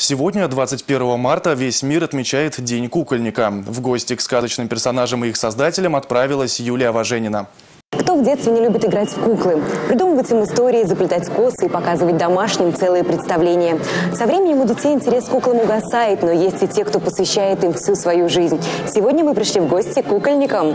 Сегодня, 21 марта, весь мир отмечает День кукольника. В гости к сказочным персонажам и их создателям отправилась Юлия Важенина. Кто в детстве не любит играть в куклы? Придумывать им истории, заплетать косы и показывать домашним целые представления. Со временем у детей интерес к куклам угасает, но есть и те, кто посвящает им всю свою жизнь. Сегодня мы пришли в гости к кукольникам.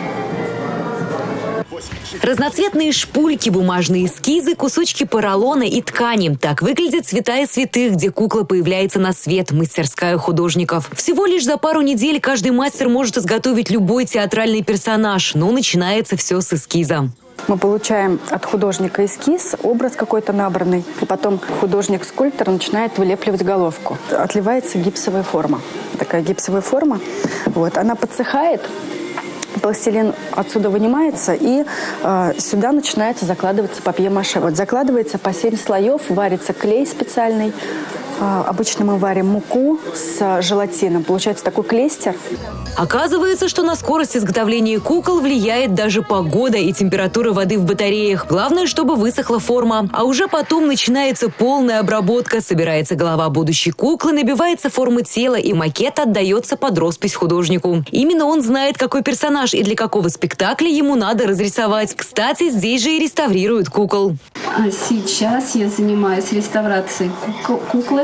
Разноцветные шпульки, бумажные эскизы, кусочки поролона и ткани. Так выглядит «Святая святых», где кукла появляется на свет, мастерская художников. Всего лишь за пару недель каждый мастер может изготовить любой театральный персонаж, но начинается все с эскиза. Мы получаем от художника эскиз, образ какой-то набранный, и потом художник-скульптор начинает вылепливать головку. Отливается гипсовая форма. Такая гипсовая форма. Она подсыхает. Пластилин отсюда вынимается, и сюда начинается закладываться папье-маше. Закладывается по 7 слоев, варится клей специальный. Обычно мы варим муку с желатином. Получается такой клейстер. Оказывается, что на скорость изготовления кукол влияет даже погода и температура воды в батареях. Главное, чтобы высохла форма. А уже потом начинается полная обработка. Собирается голова будущей куклы, набивается форма тела, и макет отдается под роспись художнику. Именно он знает, какой персонаж и для какого спектакля ему надо разрисовать. Кстати, здесь же и реставрируют кукол. Сейчас я занимаюсь реставрацией куклы.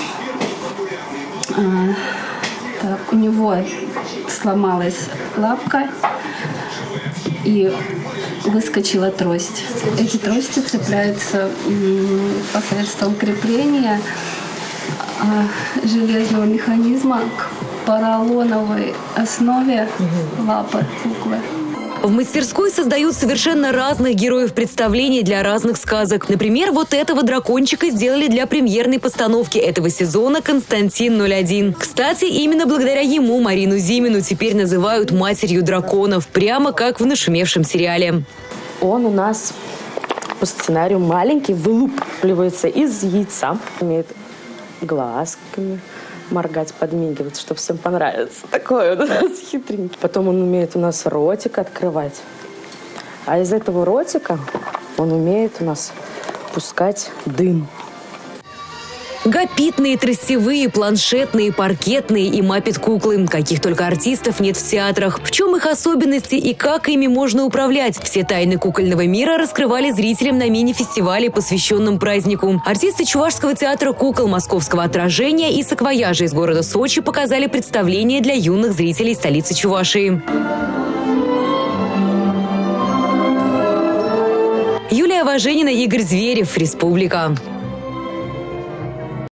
У него сломалась лапка и выскочила трость. Эти трости цепляются посредством крепления железного механизма к поролоновой основе лапы куклы. В мастерской создают совершенно разных героев представлений для разных сказок. Например, вот этого дракончика сделали для премьерной постановки этого сезона «Константин-01». Кстати, именно благодаря ему Марину Зимину теперь называют матерью драконов, прямо как в нашумевшем сериале. Он у нас по сценарию маленький, вылупливается из яйца, имеет глазками моргать, подмигивать, чтобы всем понравится. Такой он у нас хитренький. Потом он умеет у нас ротик открывать. А из этого ротика он умеет у нас пускать дым. Гапитные, тростевые, планшетные, паркетные и маппет-куклы. Каких только артистов нет в театрах. В чем их особенности и как ими можно управлять? Все тайны кукольного мира раскрывали зрителям на мини-фестивале, посвященном празднику. Артисты Чувашского театра кукол, Московского отражения и саквояжа из города Сочи показали представление для юных зрителей столицы Чувашии. Юлия Важенина, Игорь Зверев, Республика.